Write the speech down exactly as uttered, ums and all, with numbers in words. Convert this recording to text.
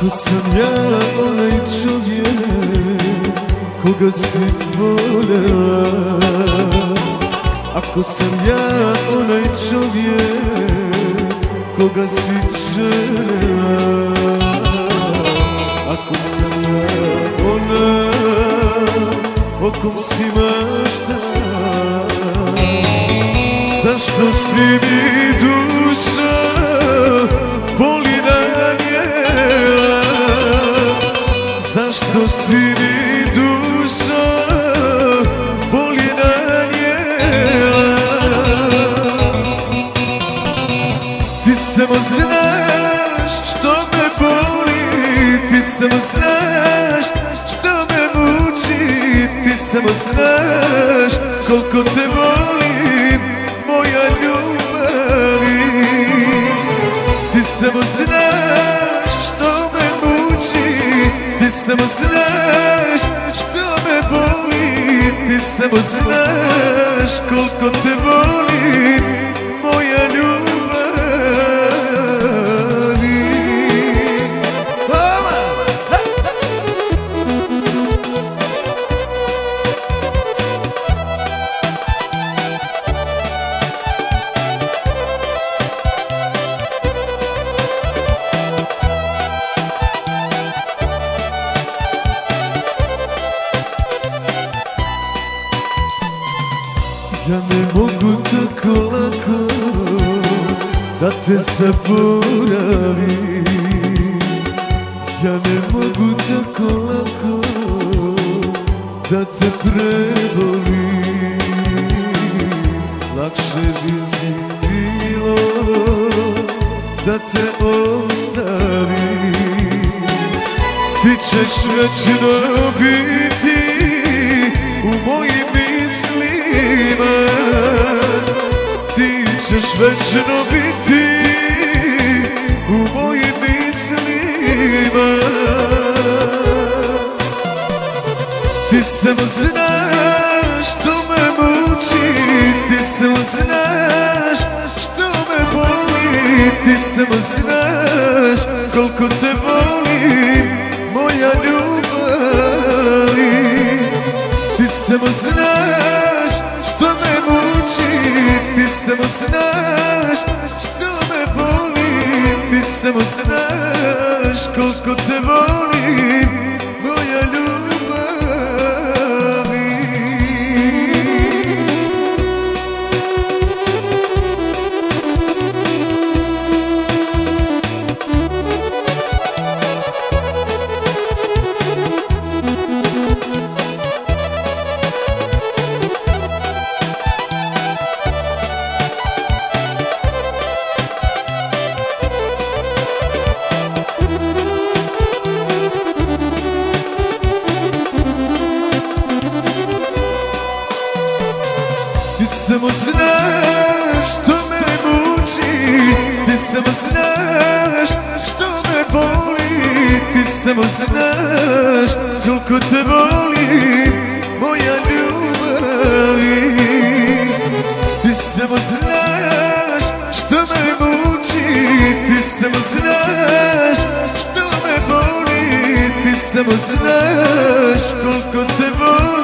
Ako sam ja onaj čovjek koga si voljela, ako sam ja onaj čovjek koga si željela, ako sam ja ona o kom si maštala, zašto si mi duša boli nanijela, zašto si mi duša boli nanijela. Ti samo znaš što me boli, ti samo znaš što me muči, ti samo znaš koliko te volim, moja ljubavi. Ti samo znaš što me muči, ti samo znaš što me boli, ti samo znaš koliko te volim, moja ljubavi. Ja ne mogu tako lako da te zaboravim, ja ne mogu tako lako da te prevolim. Lakše bi mi bilo da te ostavim, ti ćeš večno biti u mojim mislima, ti ćeš večno biti u mojim mislima. Ti samo znaš što me muči, ti samo znaš što me boli, ti samo znaš koliko te volim, moja ljubavi. Ti samo znaš što me muči, ti samo znaš što me boli, ti samo znaš koliko te volim, moja ljubavi. Ti samo znaš što me muči, ti samo znaš što me boli, ti samo znaš koliko te volim, moja ljubavi. Ti samo znaš što me muči, ti samo znaš što me boli, ti samo znaš koliko te volim.